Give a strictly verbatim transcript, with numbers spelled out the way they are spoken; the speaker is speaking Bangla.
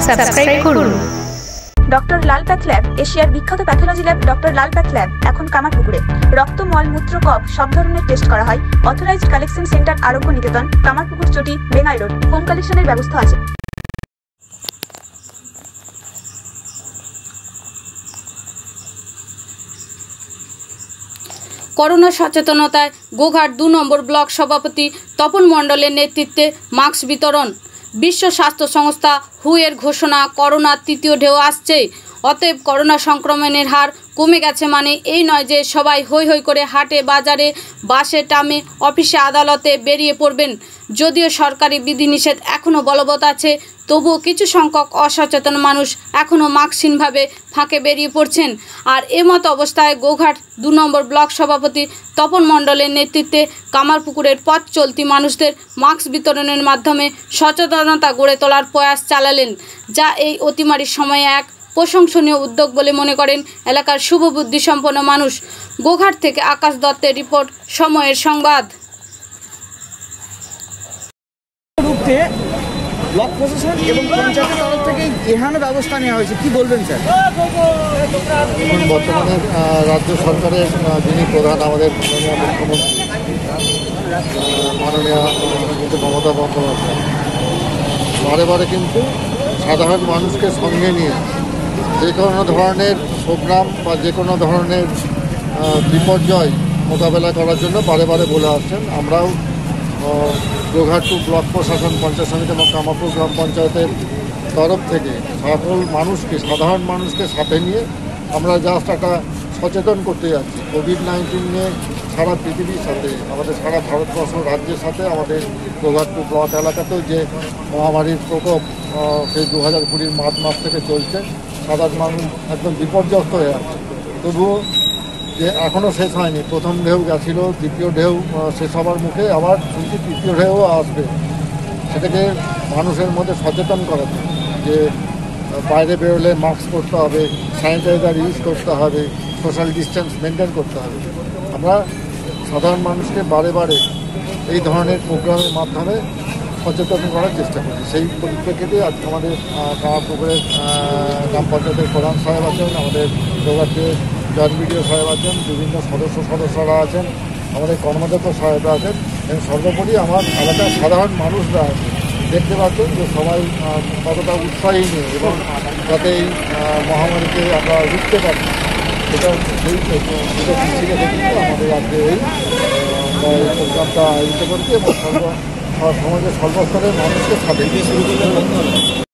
সাবস্ক্রাইব করুন। ডক্টর লাল প্যাথ ল্যাব, এশিয়ার বিখ্যাত pathology lab doctor Lal path lab এখন কামারপুকুরে। রক্ত, মল, মূত্র, কফ সব ধরনের টেস্ট করা হয়। অথরাইজড কালেকশন সেন্টার আরোগ্য নিকেতন, কামারপুকুর চটি, বেঙ্গাই রোড। হোম কালেকশনের ব্যবস্থা আছে। করোনা সচেতনতায় গোঘাট দু নম্বর ব্লক সভাপতি তপন মণ্ডলের নেতৃত্বে মাস্ক বিতরণ। বিশ্ব স্বাস্থ্য সংস্থা হু এর ঘোষণা, করোনার তৃতীয় ঢেউ আসছে। অতএব করোনা সংক্রমণের হার কমে গেছে মানে এই নয় যে সবাই হৈ হৈ করে হাটে, বাজারে, বাসে, ট্রামে, অফিসে, আদালতে বেরিয়ে পড়বেন। যদিও সরকারি বিধিনিষেধ এখনও বলবৎ আছে, তবুও কিছু সংখ্যক অসচেতন মানুষ এখনও মাস্কহীনভাবে ফাঁকে বেরিয়ে পড়ছেন। আর এমত অবস্থায় গোঘাট দু নম্বর ব্লক সভাপতি তপন মণ্ডলের নেতৃত্বে কামারপুকুরের পথ চলতি মানুষদের মাস্ক বিতরণের মাধ্যমে সচেতনতা গড়ে তোলার প্রয়াস চালালেন, যা এই অতিমারির সময়ে এক প্রশংসনীয় উদ্যোগ বলে মনে করেন এলাকার শুভবুদ্ধিসম্পন্ন মানুষ। গোঘাট থেকে আকাশ দত্তের রিপোর্ট, সময়ের সংবাদ। ব্লক প্রশাসন এবং পঞ্চায়েতের তরফ থেকে এখানে ব্যবস্থা নেওয়া হয়েছে, কি বলবেন স্যার? এখন বর্তমানে রাজ্য সরকারের যিনি প্রধান, আমাদের মাননীয় মুখ্যমন্ত্রী মাননীয় কিন্তু মমতা বন্দ্যোপাধ্যায় বারে বারে কিন্তু সাধারণ মানুষকে সঙ্গে নিয়ে যে কোনো ধরনের প্রোগ্রাম বা যে কোনো ধরনের বিপর্যয় মোকাবেলা করার জন্য বারে বারে বলে আসছেন। আমরাও গোঘাট টু ব্লক প্রশাসন, পঞ্চায়েত সমিতি এবং কামারপুর গ্রাম পঞ্চায়েতের তরফ থেকে সকল মানুষকে, সাধারণ মানুষকে সাথে নিয়ে আমরা জাস্ট একটা সচেতন করতে যাচ্ছি। কোভিড নাইন্টিন নিয়ে সারা পৃথিবীর সাথে, আমাদের সারা ভারতবর্ষ রাজ্যের সাথে আমাদের গোঘাট টু ব্লক এলাকাতেও যে মহামারীর প্রকোপ সেই দু হাজার কুড়ির মার্চ মাস থেকে চলছে, সাধারণ মানুষ একদম বিপর্যস্ত হয়ে আছে। তবুও যে এখনও শেষ হয়নি, প্রথম ঢেউ গেছিল, দ্বিতীয় ঢেউ শেষ হবার মুখে আবার শুনছি তৃতীয় ঢেউ আসবে। সেটাকে মানুষের মধ্যে সচেতন করাতে যে বাইরে বেরোলে মাস্ক পরতে হবে, স্যানিটাইজার ইউজ করতে হবে, সোশ্যাল ডিস্টেন্স মেনটেন করতে হবে। আমরা সাধারণ মানুষকে বারে বারে এই ধরনের প্রোগ্রামের মাধ্যমে সচেতন করার চেষ্টা করছি। সেই পরিপ্রেক্ষিতে আজকে আমাদের কামারপুকুরের গ্রাম পঞ্চায়েতের প্রধান সাহেব আছেন, আমাদের গোঘাটের জয়েন্ট বিডিও সাহেব আছেন, বিভিন্ন সদস্য সদস্যরা আছেন, আমাদের কর্মদক্ষ সাহেবরা আছেন এবং সর্বোপরি আমার এলাকার সাধারণ মানুষরা আছে। দেখতে পাচ্ছেন যে সবাই কতটা উৎসাহী নিয়ে এবং যাতে এই মহামারীকে আমরা রুখতে পারি, সেটা সেই সেটা দৃষ্টিকে দেখে আমাদের আজকে এই প্রোগ্রামটা আয়োজিত করছি এবং সর্ব সমাজের সর্বস্তরের মানুষকে সাথে নিয়ে শুরু করতে